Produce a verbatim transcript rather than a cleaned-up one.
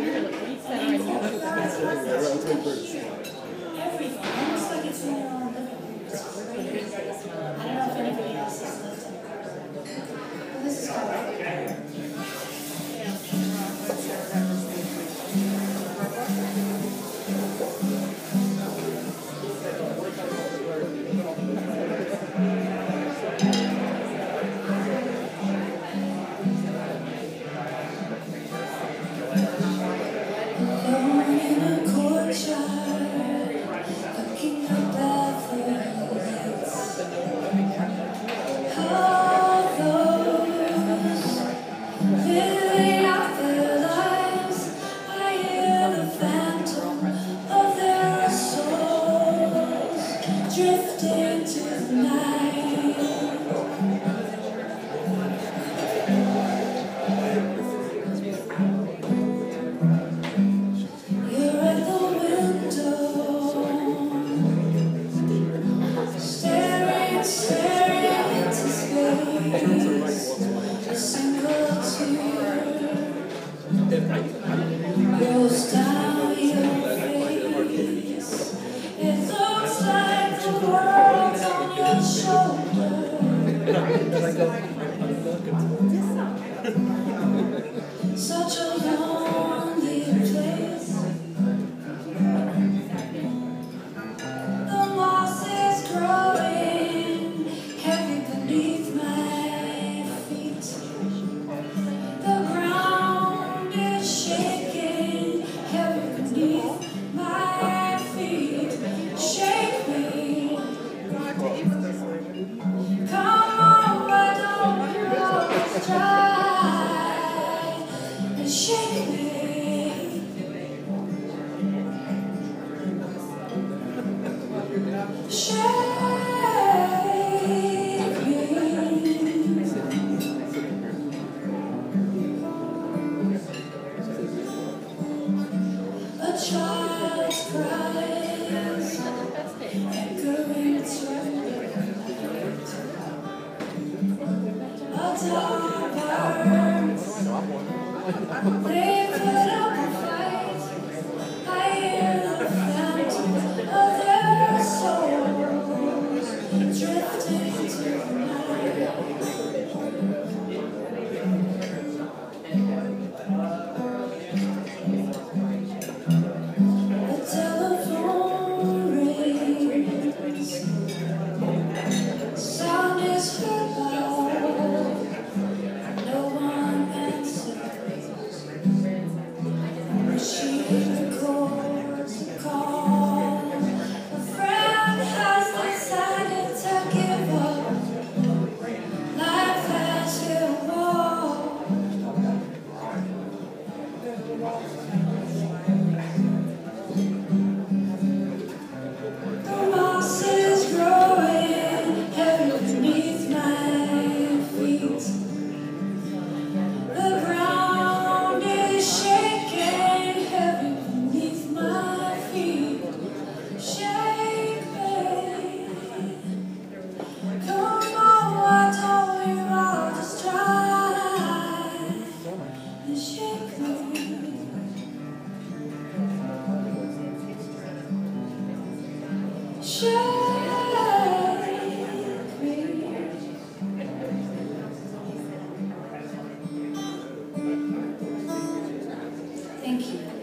Everything, almost like it's in your own living room. It's crazy. I don't know if anybody else has lived in Carla. Well, this is Carla. Drifting to the night. You're at the window, staring, staring into space. A single tear rolls down your face. It looks like the world's on your shoulder. Such a lonely place. The moss is growing heavy beneath my feet. The ground is shaking heavy beneath my feet. Shake me. Come on, why don't you always try and shake me? Shake me. A child's cries echoing through. A dog barks. They put up a fight. I hear the phantom of their souls drifting to the night. The telephone rings. Sound is heard loud. No one answers. She records a call. A friend has decided to give up. Life has hit a wall. The moss is growing heavy beneath my feet. The ground is shaking heavy beneath my feet. Shake me. Come on, why don't we all just try and shake me? Shake me. Thank you.